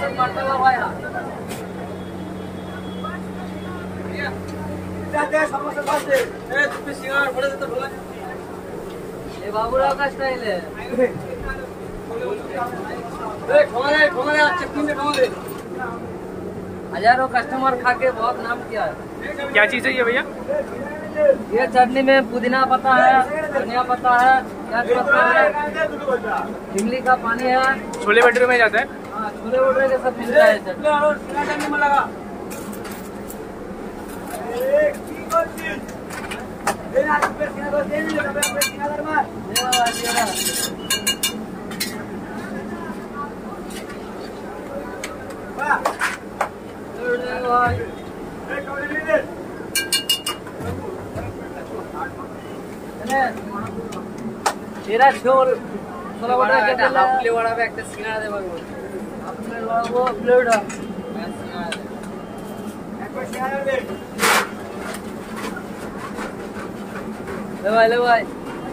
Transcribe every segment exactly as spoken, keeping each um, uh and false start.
ये बाबूराव का स्टाइल है। हजारों कस्टमर खा के बहुत नाम किया है। क्या चीज़ है ये भैया? ये चटनी में पुदीना पत्ता है, धनिया पत्ता है, प्याज पत्ता है, इमली का पानी है। छोले भटूरे में जाता है? हाँ, छोले भटूरे के सब मिलता है चटनी। तेरा छोल छोला बड़ा के हाफ प्लेट वाला पे একটা সিঙ্গাড়া দেব বল হাফ প্লেট वाला वो प्लेट है একবার সিঙ্গাড়া দে ले भाई ले भाई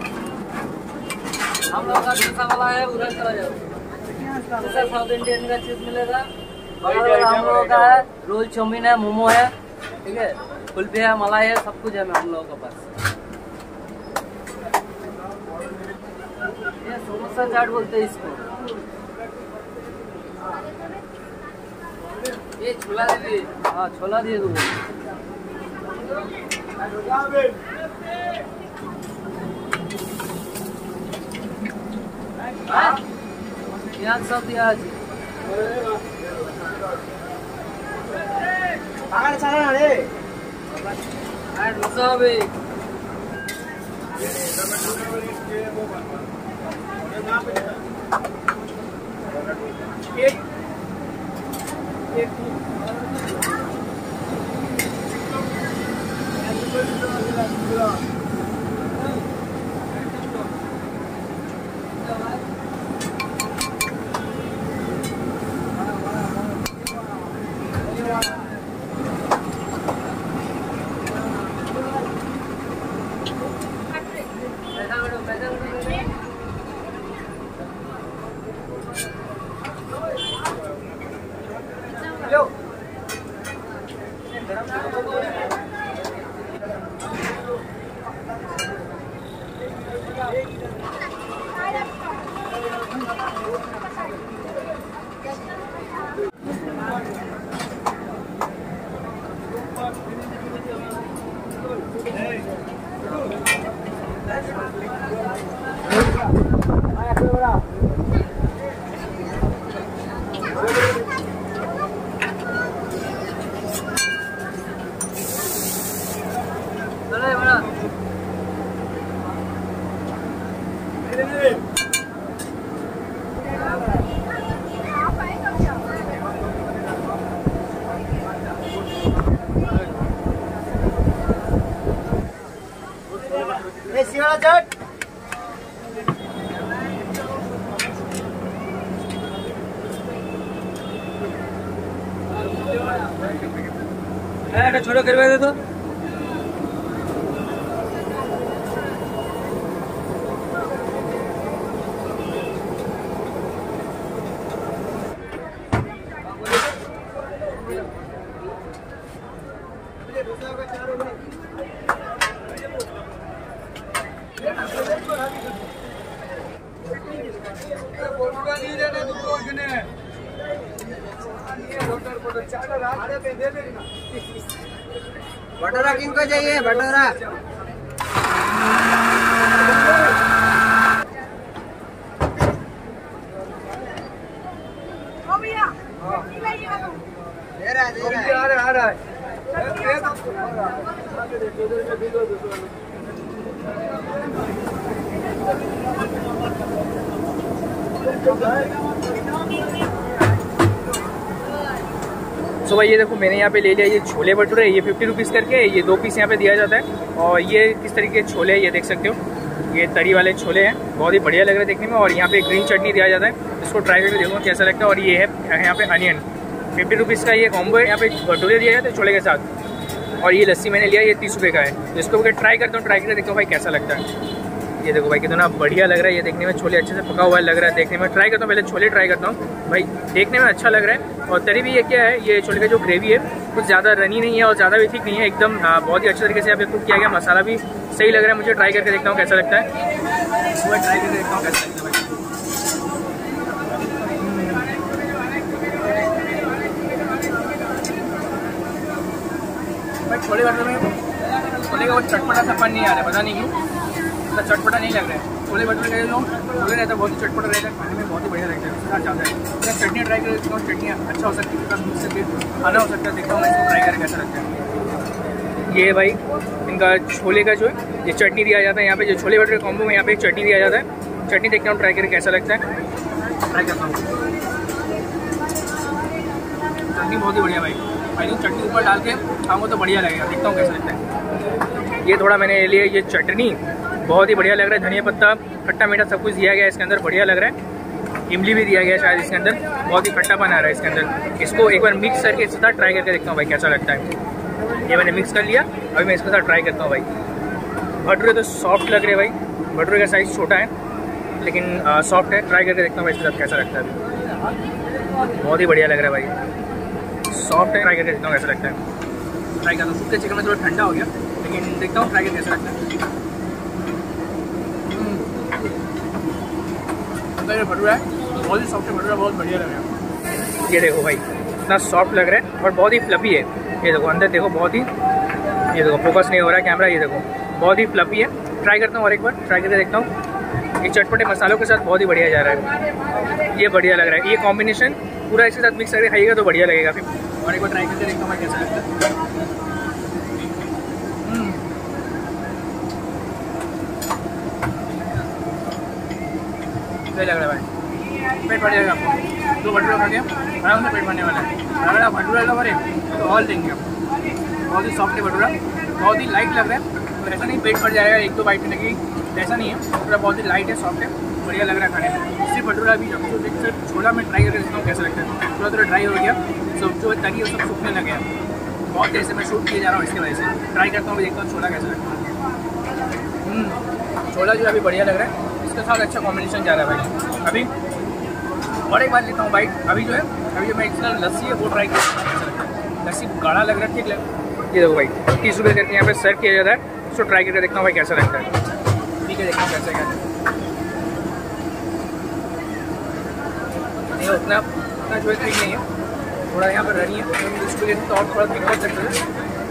हम लोग का डोसा वाला है उधर चला जाओ। जैसा साउथ इंडियन का चीज मिलेगा हम लोगों का है। रोल चाउमीन है, मोमो है, ठीक है, कुल्फी है, मलाई है, सब कुछ है हम लोगों के पास। ये समोसा चाट बोलते हैं इसको। ये छोला दे दे। हाँ छोला दे दो। प्याज सब प्याज डोसा भी छोड़ो करवा दे तो भटूरा किनको चाहिए? भटूरा भैया दे रहा है, दे रहा है, आ रहा है, आ रहा है। सो भाई ये देखो मैंने यहाँ पे ले लिया ये छोले भटूरे, ये फिफ्टी रुपीज़ करके ये दो पीस यहाँ पे दिया जाता है। और ये किस तरीके के छोले हैं ये देख सकते हो, ये तरी वाले छोले हैं, बहुत ही बढ़िया लग रहा है देखने में। और यहाँ पे ग्रीन चटनी दिया जाता है, इसको ट्राई करके देखूँगा कैसा लगता है। और ये है यहाँ पे अनियन, फिफ्टी रुपीज़ का ये कॉम्बो है। यहाँ पे भटूरे दिया जाते हैं छोले के साथ। और ये लस्सी मैंने लिया, ये तीस रुपये का है। इसको भी ट्राई करता हूँ, ट्राई करके देखता हूँ भाई कैसा लगता है। ये देखो भाई कितना बढ़िया लग रहा है, ये देखने में छोले अच्छे से पका हुआ लग रहा है देखने में। ट्राई करता हूँ, पहले छोले ट्राई करता हूँ भाई, देखने में अच्छा लग रहा है। और तरी भी ये क्या है, ये छोले का जो ग्रेवी है कुछ ज़्यादा रनी नहीं है और ज़्यादा भी ठीक नहीं है, एकदम बहुत ही अच्छे तरीके से यहाँ पे कुक किया गया। मसाला भी सही लग रहा है मुझे। ट्राई करके देखता हूँ कैसा लगता है, ट्राई करके देखता हूँ कैसा लगता है भाई। छोले भटूरे में छोले का वो चटपटा सा पान नहीं आ रहा है, पता नहीं क्यों तो चटपटा नहीं लग रहा है। छोले भटूरे का जो छोले रहता है बहुत ही चटपटा रहता है, खाने में बहुत ही बढ़िया लगता है, उसके साथ चाहता है। मैं चटनी ट्राई कर देखता हूँ, चटनी अच्छा हो सकती है, उसका मुझसे खाना हो सकता है। देखता हूँ मैं इसको ट्राई करके कैसा लगता है। ये भाई इनका छोले का जो है ये चटनी दिया जाता है यहाँ पे, जो छोले भटूरे कॉम्बो में यहाँ पे चटनी दिया जाता है। चटनी देखता हूँ ट्राई करके कैसा लगता है, ट्राई करता हूँ। चटनी बहुत ही बढ़िया भाई, भाई तो चटनी ऊपर डाल के खाऊंगा तो बढ़िया लगेगा। देखता हूँ कैसा लगता है। ये थोड़ा मैंने ले लिया, ये चटनी बहुत ही बढ़िया लग रहा है। धनिया पत्ता खट्टा मीठा सब कुछ दिया गया है इसके अंदर, बढ़िया लग रहा है। इमली भी दिया गया है शायद इसके अंदर, बहुत ही खट्टापन आ रहा है इसके अंदर। इसको एक बार मिक्स करके इसके साथ ट्राई करके देखता हूँ भाई कैसा लगता है। ये मैंने मिक्स कर लिया, अभी मैं इसके साथ ट्राई करता हूँ भाई। भटूरे तो सॉफ्ट लग रहे हैं भाई, भटूरे का साइज़ छोटा है लेकिन सॉफ्ट है। ट्राई करके देखता हूँ भाई इसके साथ कैसा लगता है। बहुत ही बढ़िया लग रहा है भाई, सॉफ्ट है। ट्राई करके देखता हूँ कैसा लगता है, ट्राई करता हूँ। सूखे चिकन में थोड़ा ठंडा हो गया लेकिन देखता हूँ ट्राई करके कैसा लगता है। भटूरा है बहुत ही सॉफ्ट है, भटूरा बहुत बढ़िया लग रहा है। ये देखो भाई इतना सॉफ्ट लग रहा है और बहुत ही फ्लफी है। ये देखो अंदर देखो, बहुत ही, ये देखो फोकस नहीं हो रहा है कैमरा, ये देखो बहुत ही फ्लफी है। ट्राई करता हूँ और एक बार ट्राई करके देखता हूँ। ये चटपटे मसालों के साथ बहुत ही बढ़िया जा रहा है, ये बढ़िया लग रहा है। ये कॉम्बिनेशन पूरा इसके साथ मिक्स करके खाइएगा तो बढ़िया लगेगा फिर। और एक बार ट्राई करके देखता हूँ कैसा लगता है। लग रहा है भाई, पेट भर जाएगा आपको। दो भटूरा खा गया आराम से पेट भरने वाला है। अगर आप भटूरा लवर है तो और लेंगे। बहुत ही सॉफ्ट है भटूरा, बहुत ही लाइट लग रहा है, तो ऐसा नहीं पेट भर जाएगा एक दो बाइट में लगी, ऐसा नहीं है। भटूरा बहुत ही लाइट है, सॉफ्ट है, बढ़िया लग रहा है खाने में। सिर्फ भटूरा भी सिर्फ छोला में ट्राई करके देखता हूँ कैसा लगता है। थोड़ा थोड़ा ड्राई हो गया, सब जो तरी वो सब सूखने लगे हैं। बहुत देर से मैं शूट किए जा रहा हूँ इसकी वजह से। ट्राई करता हूँ, देखता हूँ छोला कैसा लगता है। छोला जो अभी बढ़िया लग रहा है, इसके साथ अच्छा कॉम्बिनेशन जा रहा है भाई। अभी और एक बार लेता हूँ बाइट। अभी जो है अभी जो मैं इसका लस्सी है वो ट्राई करता हूँ। लस्सी गाढ़ा लग रहा है, ठीक लग। ये देखो भाई तीस रुपये करके यहाँ पे सर्व किया जाता है, उसको ट्राई करके देखता हूँ भाई कैसा लगता है। ठीक है, देखता हूँ कैसा क्या नहीं उतना उतना जो है ठीक नहीं है, थोड़ा यहाँ पर रही है, इसको लिए तो और थोड़ा ठीक कर सकते हैं।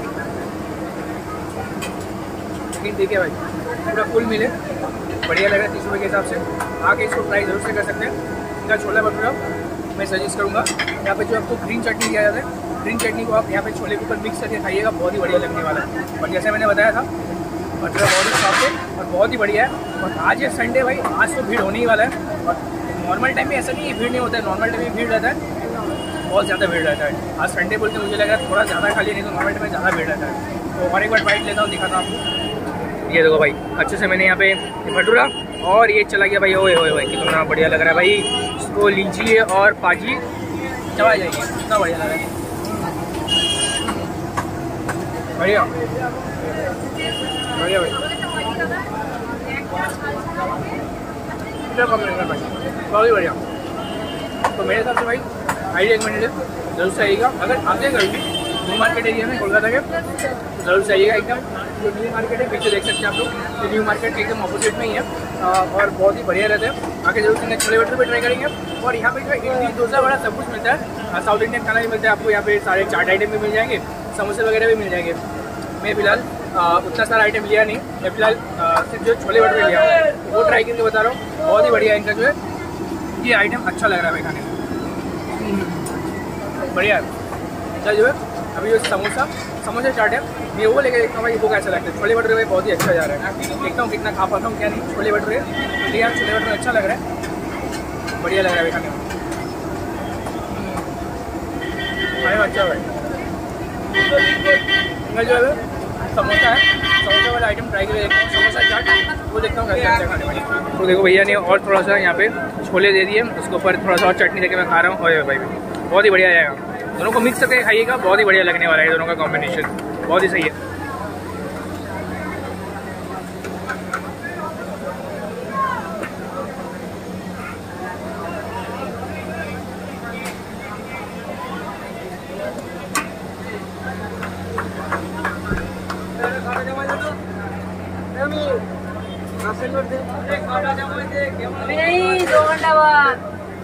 लेकिन देखिए भाई पूरा फुल मिले, बढ़िया लग रहा है तीस रुपये के हिसाब से। आके इसको ट्राई जरूर से कर सकते हैं। इनका छोला भटूरा मैं सजेस्ट करूँगा। यहाँ पे जो आपको ग्रीन चटनी दिया जाता है, ग्रीन चटनी को आप यहाँ पे छोले के ऊपर मिक्स करके खाइएगा, बहुत ही बढ़िया लगने वाला है। और जैसे मैंने बताया था भटूरा बहुत ही सॉफ्ट है और बहुत ही बढ़िया है। और आज ये संडे भाई, आज तो भीड़ होने ही वाला है। और नॉर्मल टाइम में ऐसा नहीं है भीड़ नहीं होता है, नॉर्मल टाइम में भीड़ रहता है, बहुत ज़्यादा भीड़ रहता है। आज संडे बोल के मुझे लग रहा है थोड़ा ज़्यादा खा लिया, नहीं तो नॉर्मल टाइम में ज़्यादा भीड़ रहता है। तो और एक बार बाइट लेता हूँ, दिखाता हूँ आपको। ये देखो भाई अच्छे से मैंने यहाँ पे भटूरा और ये चला गया भाई। ओए ओए भाई कितना बढ़िया लग रहा है भाई। इसको लीजिए और पाजी चबा जाइए, कितना बढ़िया लग रहा है, बढ़िया बढ़िया भाई। भाई बहुत ही बढ़िया। तो मेरे हिसाब से भाई हाई रिकमेंडेड है, जरूर से आइएगा। अगर आते कभी न्यू मार्केट एरिया में कोलकाता के तो जरूर से आइएगा। एकदम जो न्यू मार्केट है पीछे देख सकते हैं आप लोग, तो न्यू मार्केट के एकदम ऑपोजिट में ही है और बहुत ही बढ़िया रहता है। आके जरूर से छोले भटूरे पे ट्राई करेंगे। और यहाँ पे जो है इडली डोसा बड़ा सब कुछ मिलता है, साउथ इंडियन खाना भी मिलता है आपको। यहाँ पे सारे चाट आइटम भी मिल जाएंगे, समोसे वगैरह भी मिल जाएंगे। मैं फिलहाल उतना सारा आइटम लिया नहीं, मैं फिलहाल सिर्फ जो छोले भटूरे लिया हूँ वो ट्राई करके बता रहा हूँ। बहुत ही बढ़िया इनका जो है ये आइटम अच्छा लग रहा है खाने में, बढ़िया। अच्छा जो है अभी जो समोसा समोसा चाट है मैं वो लेके देखता हूँ भाई वो कैसा लगता है। छोले भटूरे भाई बहुत ही अच्छा जा रहा है, देखता हूँ कितना खा पाता हूँ क्या नहीं। छोले भटूरे तो यार छोले भटूरे अच्छा लग रहा है, बढ़िया लग रहा है खाने में, अच्छा भाई। मैं जो है समोसा है, समोसा वाला आइटम ट्राई करके देखता हूँ, समोसा चाट वो देखता हूँ कैसे अच्छा खाने में। तो देखो भैया ने और थोड़ा सा यहाँ पे छोले दे दिए, उसके ऊपर थोड़ा सा और चटनी देके मैं खा रहा हूँ। और भाई बहुत ही बढ़िया जाएगा, दोनों को मिक्स करके खाइएगा, बहुत ही बढ़िया लगने वाला है दोनों का कॉम्बिनेशन, बहुत ही सही है। अभी नहीं, दो घंटा बाद।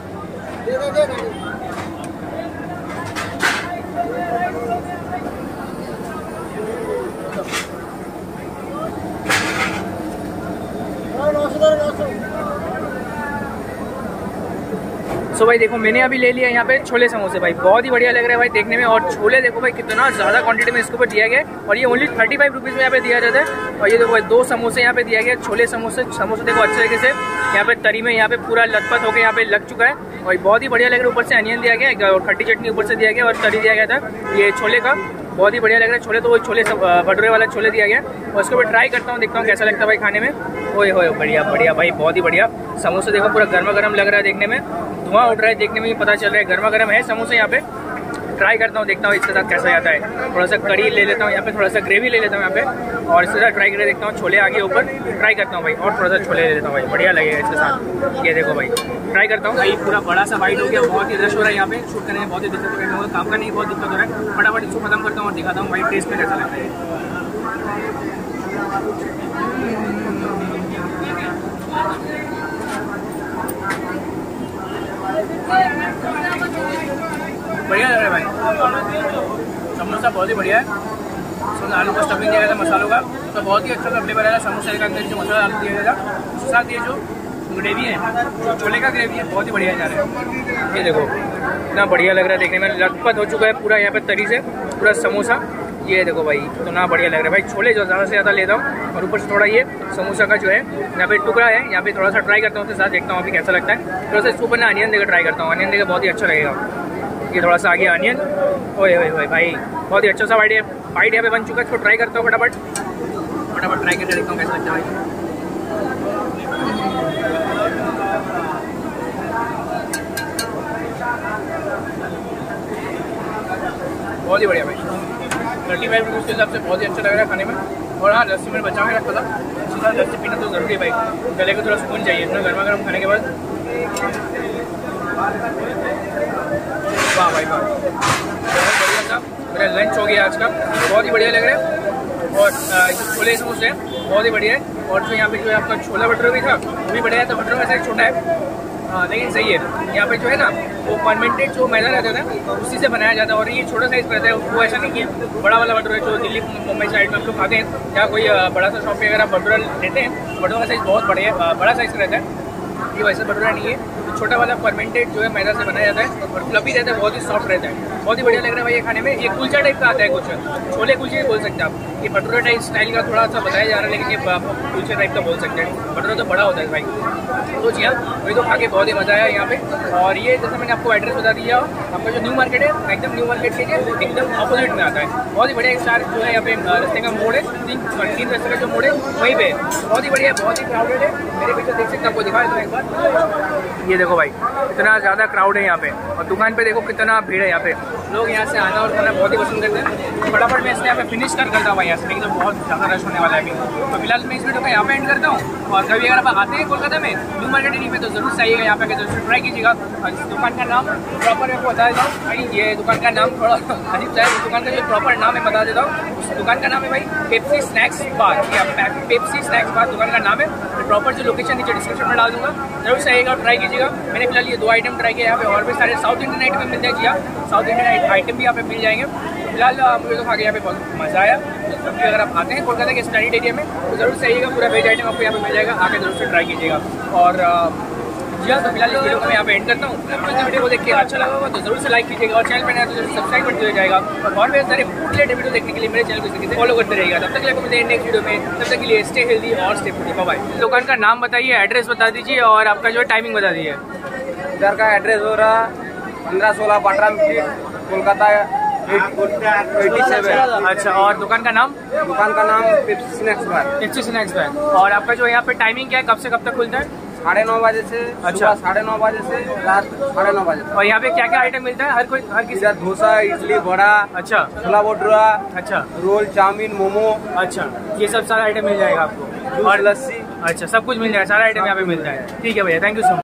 सो भाई देखो मैंने अभी ले लिया यहाँ पे छोले समोसे भाई, बहुत ही बढ़िया लग रहा है भाई देखने में। और छोले देखो भाई कितना ज़्यादा क्वांटिटी में इसके ऊपर दिया गया है और ये ओनली थर्टी फाइव रुपीज़ में यहाँ पे दिया जाता है। और ये देखो भाई दो समोसे यहाँ पे दिया गया, छोले समोसे। समोसे देखो अच्छे तरीके से यहाँ पे तरी में यहाँ पे पूरा लथपथ होकर यहाँ पे लग चुका है और बहुत ही बढ़िया लग रहा है। ऊपर से अनियन दिया गया है और खट्टी चटनी ऊपर से दिया गया और तरी दिया गया था ये छोले का, बहुत ही बढ़िया लग रहा है। छोले तो वही छोले भटूरे वाला छोले दिया गया और उसको मैं ट्राई करता हूँ, देखता हूँ कैसा लगता है भाई खाने में। ओए होए बढ़िया बढ़िया भाई, बहुत ही बढ़िया। समोसे देखो पूरा गर्मा गर्म लग रहा है देखने में, धुआं उठ रहा है देखने में भी पता चल रहा है गर्मा गर्म है समोसे यहाँ पे। ट्राई करता हूँ, देखता हूँ इसके साथ कैसा आता है। थोड़ा सा कड़ी ले लेता हूँ यहाँ पे, थोड़ा सा ग्रेवी ले लेता हूँ यहाँ पे और इसके साथ ट्राई करके देखता हूँ। छोले आगे ऊपर ट्राई करता हूँ भाई और थोड़ा सा छोले ले लेता हूँ भाई, बढ़िया लगेगा इसके साथ। ये देखो भाई ट्राई करता हूँ भाई। पूरा बड़ा सा वाइट हो गया, बहुत ही रश हो रहा है यहाँ पे, शूट करने में बहुत ही दिक्कत हो रही है, काम का नहीं बहुत दिक्कत हो रहा है। फटाफट इसको खत्म करता हूँ और दिखाता हूँ भाई टेस्ट में कैसा लगता है। बढ़िया लग रहा है भाई, समोसा बहुत ही बढ़िया है। उसमें आलू का स्टफिंग दिया गया था मसालों का, तो बहुत ही अच्छा सा फ्लेवर आया समोसे के अंदर जो मसाला आलू दिया गया था, उसके साथ ये जो ग्रेवी है, जो छोले का ग्रेवी है, बहुत ही बढ़िया जा रहा है। ये देखो इतना बढ़िया लग रहा है देखने में, लथपथ हो चुका है पूरा यहाँ पे तरी से पूरा समोसा। ये देखो भाई तो ना बढ़िया लग रहा है भाई। छोले जो ज़्यादा से ज़्यादा लेता हूँ और ऊपर से थोड़ा ये समोसा का जो है यहाँ पे टुकड़ा है, यहाँ पे थोड़ा सा ट्राई करता हूँ, उसके साथ देखता हूँ अभी कैसा लगता है। थोड़ा सा इसके ऊपर ना अनियन देकर ट्राई करता हूँ, अनियन देकर बहुत ही अच्छा लगेगा। ये थोड़ा सा आगे अनियन, ओए ओए ओए भाई बहुत ही अच्छा सा वाइट है, वाइट यहाँ पे बन चुका है। इसको ट्राई करता हूँ फटाफट फटाफट ट्राई करके देखता हूँ कैसा लगता है। बहुत ही बढ़िया भाई, थर्टी फाइव रुपीज़ के हिसाब से बहुत ही अच्छा लग रहा है खाने में। और हाँ लस्सी मैंने बचा के रखा था, इसके साथ लस्सी पीना तो ज़रूरी है भाई, गले को थोड़ा सुकून चाहिए इतना गर्मा गर्म खाने के बाद। वाह भाई वाह, बहुत बढ़िया था। मेरा लंच हो गया आज का, बहुत ही बढ़िया लग रहा है। और जो छोले समोसे हैं बहुत ही बढ़िया है। और जो यहाँ पे जो है आपका छोला भटूरा भी था वो भी बढ़िया है, तो भटूरा वैसे एक छोटा है हाँ लेकिन सही है। यहाँ पे जो है ना वो फर्मेंटेड जो मैदा रहता था उसी से बनाया जाता है और ये छोटा साइज़ रहता है, वो ऐसा नहीं कि बड़ा वाला भटूरा जो दिल्ली मुंबई साइड में हम लोग खाते हैं या कोई बड़ा सा शॉप पे अगर आप भटूरा लेते हैं, भटूरा का साइज़ बहुत बढ़िया बड़ा साइज़ रहता है। ये वैसा भटूरा नहीं है, छोटा वाला फर्मेंटेड जो है मैदा से बनाया जाता है और फ्लफी रहता है, बहुत ही सॉफ्ट रहता है, बहुत ही बढ़िया लग रहा है भाई ये खाने में। ये कुलचा टाइप का आता है, कुछ छोले कुलचे बोल सकते हैं आप। ये भटूरा टाइप स्टाइल का थोड़ा सा बताया जा रहा है, लेकिन ये कुलचे टाइप का बोल सकते हैं। भटूरा तो बड़ा होता है भाई। तो जी हाँ वही तो खा के बहुत ही मज़ा आया यहाँ पे। और ये जैसे मैंने आपको एड्रेस बता दिया, आपका जो न्यू मार्केट है एकदम न्यू मार्केट के एकदम अपोजिट में आता है। बहुत ही बढ़िया स्टार जो है यहाँ पे रास्ते का मोड़ है, तीन तीन रास्ते का जो मोड़ है वहीं पे बहुत ही बढ़िया, बहुत ही क्राउडेड है। मेरे पीछे देख सकते हैं, आपको दिखाया तो एक बार। ये देखो भाई इतना ज़्यादा क्राउड है यहाँ पे और दुकान पे देखो कितना भीड़ है यहाँ पे। लोग यहाँ से आना और खाना बहुत ही पसंद करते हैं। फटाफट मैं इसलिए यहाँ पे फिनिश कर करता हूँ भाई यहाँ से, लेकिन तो बहुत ज़्यादा रश होने वाला है अभी। तो फिलहाल मैं इस वीडियो को यहाँ पे एंड करता हूँ। और कभी अगर आप आते हैं कोलकाता में न्यू मार्केट एरिया में तो जरूर से आइएगा, यहाँ पे जरूर ट्राई कीजिएगा। और इस दुकान का नाम प्रॉपर मैं बता देता हूँ भाई, ये दुकान का नाम थोड़ा अजीब सा है, दुकान का जो प्रॉपर नाम मैं बता देता हूँ। उस दुकान का नाम है भाई पेप्सी स्नैक्स बार, या पेप्सी स्नैक्स बार दुकान का नाम है। प्रॉपर जो लोकेशन नीचे डिस्क्रिप्शन में डाल दूंगा, जरूर से आइएगा और ट्राई कीजिएगा। मैंने फिलहाल ये दो आइटम ट्राई किया, यहाँ पे और भी सारे साउथ इंडियन आइटम मिलते हैं। जी हाँ साउथ इंडियन आइटम भी यहाँ पे मिल जाएंगे। फिलहाल मुझे तो खा के यहाँ पे बहुत मज़ा आया। क्योंकि अगर आप आते हैं कोलकाता के स्टैंडर्ड एरिया में तो जरूर से आइएगा, पूरा वेज आइटम आपको यहाँ पे मिल जाएगा, आके जरूर से ट्राई कीजिएगा। और जी हाँ तो फिलहाल इस वीडियो को मैं यहाँ पे एंड करता हूँ। अगर मुझे वीडियो को देख के अच्छा लगा होगा तो जरूर से लाइक कीजिएगा और चैनल पर नया तो जरूर सब्सक्राइब करते हो जाएगा। और भी सारे फूड रिलेटेड वीडियो देखने के लिए मेरे चैनल को फॉलो करते रहेगा। तब तक के लिए मिलते हैं नेक्स्ट वीडियो में, तब तक के लिए स्टे हेल्दी और स्टे फूडी। बाय। दुकान का नाम बताइए, एड्रेस बता दीजिए और आपका जो है टाइमिंग बता दीजिए। इधर का एड्रेस हो रहा पंद्रह सोलह Patram street Kolkata eighty seven. अच्छा, और दुकान का नाम? दुकान का नाम Pepsi snacks bar. Pepsi snacks bar. और आपका जो यहाँ पे टाइमिंग क्या है, कब से कब तक खुलता है? साढ़े नौ बजे से। अच्छा, साढ़े नौ बजे से रात साढ़े नौ बजे। और यहाँ पे क्या क्या आइटम मिलता है? हर कोई हर किसी? डोसा, इडली, बड़ा, अच्छा, छोला भटूरा, अच्छा, रोल, चाउमीन, मोमो, अच्छा, ये सब सारा आइटम मिल जाएगा आपको। और लस्सी, अच्छा सब कुछ मिल जाएगा, सारा आइटम यहाँ पे मिलता है। ठीक है भैया, थैंक यू सो मच।